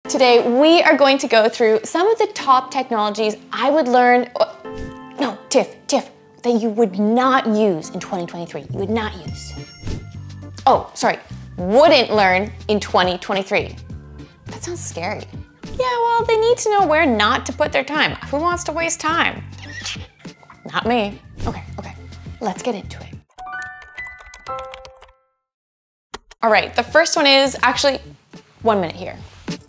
Today, we are going to go through some of the top technologies I would learn, no, Tiff, that you would not use in 2023. You would not use. Oh, sorry, wouldn't learn in 2023. That sounds scary. Yeah, well, they need to know where not to put their time. Who wants to waste time? Not me. Okay, let's get into it. All right, the first one is actually 1 minute here.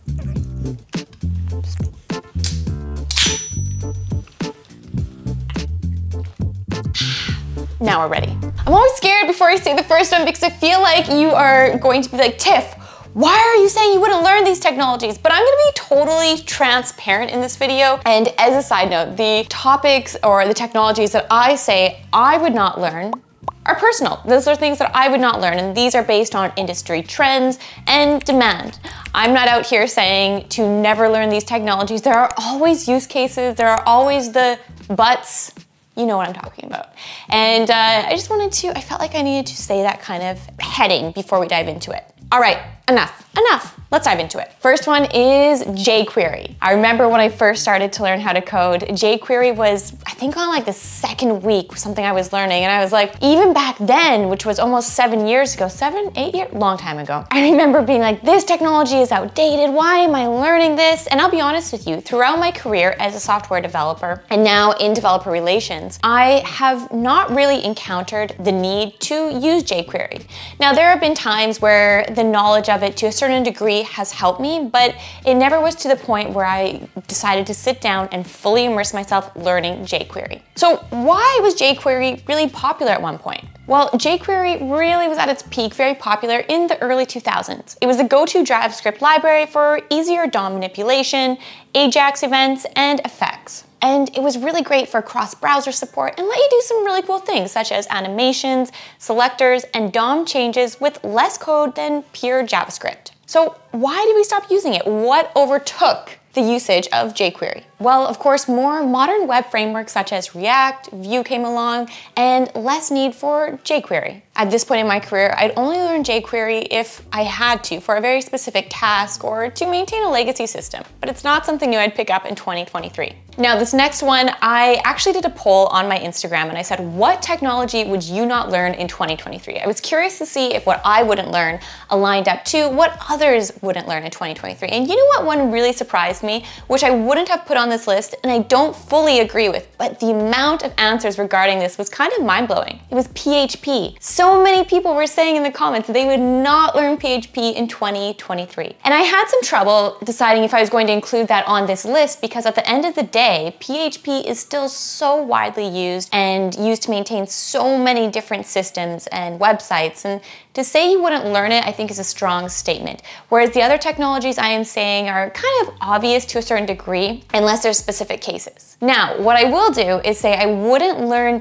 Now we're ready. I'm always scared before I say the first one because I feel like you are going to be like, Tiff, why are you saying you wouldn't learn these technologies? But I'm gonna be totally transparent in this video. And as a side note, the topics or the technologies that I say I would not learn are personal. Those are things that I would not learn, and these are based on industry trends and demand. I'm not out here saying to never learn these technologies. There are always use cases, there are always the buts. You know what I'm talking about. And I felt like I needed to say that kind of heading before we dive into it. All right, enough. Let's dive into it. First one is jQuery. I remember when I first started to learn how to code, jQuery was, I think on like the second week, something I was learning. And I was like, even back then, which was almost 7 years ago, 8 years, long time ago. I remember being like, this technology is outdated. Why am I learning this? And I'll be honest with you, throughout my career as a software developer and now in developer relations, I have not really encountered the need to use jQuery. Now, there have been times where the knowledge of it to a certain degree has helped me, but it never was to the point where I decided to sit down and fully immerse myself learning jQuery. So why was jQuery really popular at one point? Well, jQuery really was at its peak very popular in the early 2000s. It was the go-to JavaScript library for easier DOM manipulation, AJAX events, and effects. And it was really great for cross-browser support and let you do some really cool things such as animations, selectors, and DOM changes with less code than pure JavaScript. So why did we stop using it? What overtook the usage of jQuery? Well, of course, more modern web frameworks such as React, Vue came along, and less need for jQuery. At this point in my career, I'd only learn jQuery if I had to for a very specific task or to maintain a legacy system, but it's not something new I'd pick up in 2023. Now, this next one, I actually did a poll on my Instagram and I said, what technology would you not learn in 2023? I was curious to see if what I wouldn't learn aligned up to what others wouldn't learn in 2023. And you know what one really surprised me, which I wouldn't have put on this list and I don't fully agree with, but the amount of answers regarding this was kind of mind-blowing. It was PHP. So many people were saying in the comments they would not learn PHP in 2023. And I had some trouble deciding if I was going to include that on this list because at the end of the day, PHP is still so widely used and used to maintain so many different systems and websites, and to say you wouldn't learn it, I think is a strong statement. Whereas the other technologies I am saying are kind of obvious to a certain degree, unless there's specific cases. Now, what I will do is say I wouldn't learn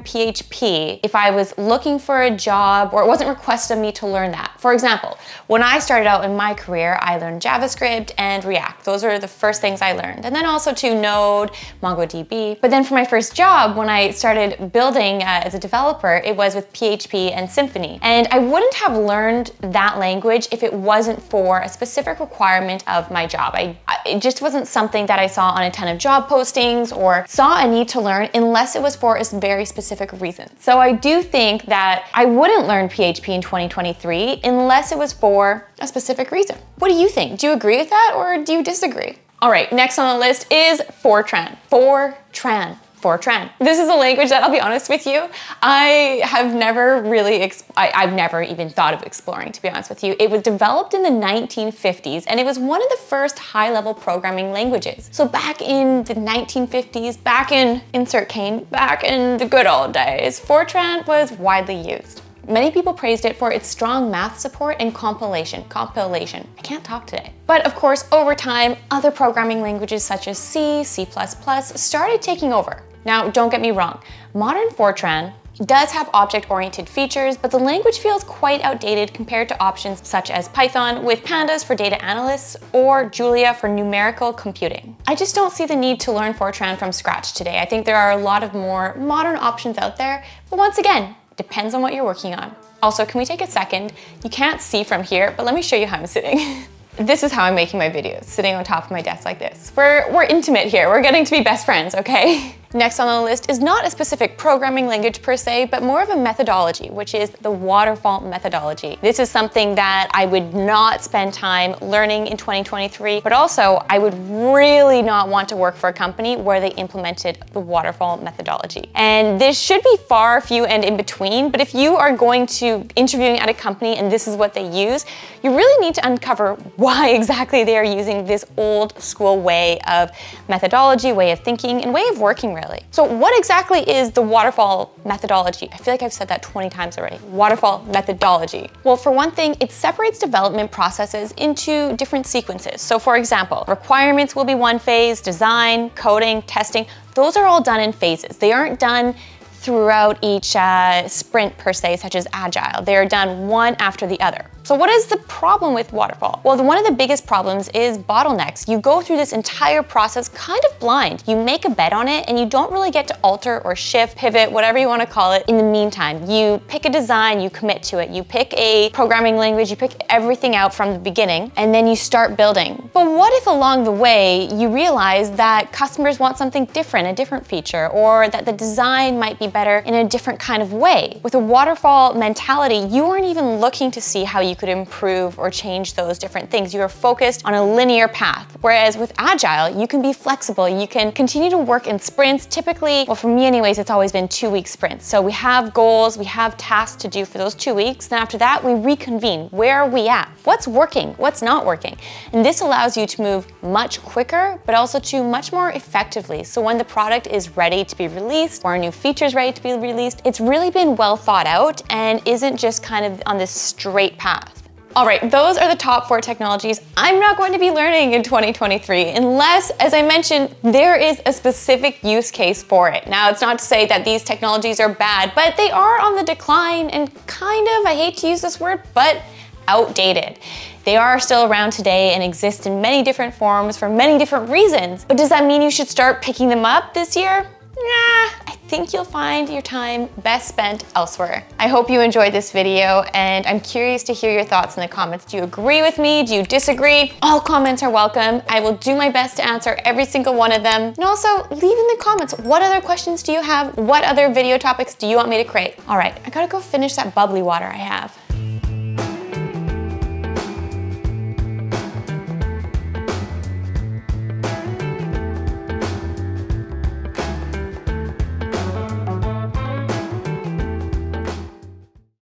PHP if I was looking for a job or it wasn't requested of me to learn that. For example, when I started out in my career, I learned JavaScript and React. Those are the first things I learned. And then also to Node, MongoDB. But then for my first job, when I started building as a developer, it was with PHP and Symfony. And I wouldn't have learned that language if it wasn't for a specific requirement of my job. It just wasn't something that I saw on a ton of job postings or saw a need to learn unless it was for a very specific reason. So I do think that I wouldn't learn PHP in 2023 unless it was for a specific reason. What do you think? Do you agree with that or do you disagree? All right, next on the list is Fortran. Fortran. This is a language that, I'll be honest with you, I have never really, I've never even thought of exploring, to be honest with you. It was developed in the 1950s and it was one of the first high-level programming languages. So back in the 1950s, back in, insert cane, back in the good old days, Fortran was widely used. Many people praised it for its strong math support and compilation. I can't talk today. But of course, over time, other programming languages such as C, C++ started taking over. Now, don't get me wrong, modern Fortran does have object-oriented features, but the language feels quite outdated compared to options such as Python with pandas for data analysts or Julia for numerical computing. I just don't see the need to learn Fortran from scratch today. I think there are a lot of more modern options out there, but once again, depends on what you're working on. Also, can we take a second? You can't see from here, but let me show you how I'm sitting. This is how I'm making my videos, sitting on top of my desk like this. We're intimate here. We're getting to be best friends, okay? Next on the list is not a specific programming language per se, but more of a methodology, which is the Waterfall methodology. This is something that I would not spend time learning in 2023, but also I would really not want to work for a company where they implemented the Waterfall methodology. And this should be far, few, and in between, but if you are going to interviewing at a company and this is what they use, you really need to uncover why exactly they are using this old school way of methodology, way of thinking, and way of working really. So what exactly is the Waterfall methodology? I feel like I've said that 20 times already. Waterfall methodology. Well, for one thing, it separates development processes into different sequences. So for example, requirements will be one phase, design, coding, testing, those are all done in phases. They aren't done throughout each sprint per se, such as Agile. They are done one after the other. So what is the problem with Waterfall? Well, one of the biggest problems is bottlenecks. You go through this entire process kind of blind. You make a bet on it and you don't really get to alter or shift, pivot, whatever you want to call it in the meantime. You pick a design, you commit to it. You pick a programming language, you pick everything out from the beginning, and then you start building. But what if along the way you realize that customers want something different, a different feature, or that the design might be better in a different kind of way? With a Waterfall mentality, you aren't even looking to see how you could improve or change those different things. You are focused on a linear path. Whereas with Agile, you can be flexible. You can continue to work in sprints. Typically, well, for me anyways, it's always been 2-week sprints. So we have goals, we have tasks to do for those 2 weeks. Then after that, we reconvene. Where are we at? What's working? What's not working? And this allows you to move much quicker, but also to much more effectively. So when the product is ready to be released or a new feature is ready to be released, it's really been well thought out and isn't just kind of on this straight path. All right, those are the top 4 technologies I'm not going to be learning in 2023 unless, as I mentioned, there is a specific use case for it. Now, it's not to say that these technologies are bad, but they are on the decline and kind of, I hate to use this word, but outdated. They are still around today and exist in many different forms for many different reasons. But does that mean you should start picking them up this year? Nah, I think you'll find your time best spent elsewhere. I hope you enjoyed this video and I'm curious to hear your thoughts in the comments. Do you agree with me? Do you disagree? All comments are welcome. I will do my best to answer every single one of them. And also leave in the comments, what other questions do you have? What other video topics do you want me to create? All right, I gotta go finish that bubbly water I have.